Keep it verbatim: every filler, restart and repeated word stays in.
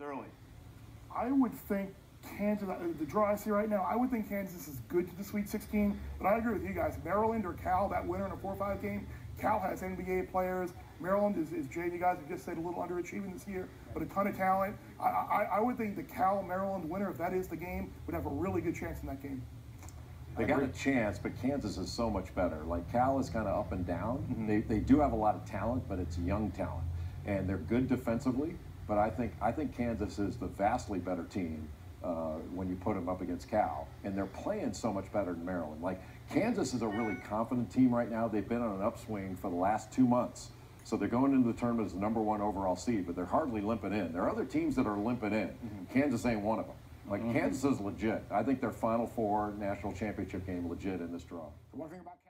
Sterling. I would think Kansas, the draw I see right now, I would think Kansas is good to the Sweet sixteen, but I agree with you guys. Maryland or Cal, that winner in a four five game, Cal has N B A players. Maryland is, is Jay, you guys have just said, a little underachieving this year, but a ton of talent. I, I, I would think the Cal-Maryland winner, if that is the game, would have a really good chance in that game. They got a chance, but Kansas is so much better. Like, Cal is kind of up and down. Mm-hmm. They, they do have a lot of talent, but it's young talent. And they're good defensively, but I think, I think Kansas is the vastly better team uh, when you put them up against Cal. And they're playing so much better than Maryland. Like, Kansas is a really confident team right now. They've been on an upswing for the last two months. So they're going into the tournament as the number one overall seed, but they're hardly limping in. There are other teams that are limping in. Mm-hmm. Kansas ain't one of them. Like, mm-hmm. Kansas is legit. I think their Final Four national championship game legit in this draw. The one thing about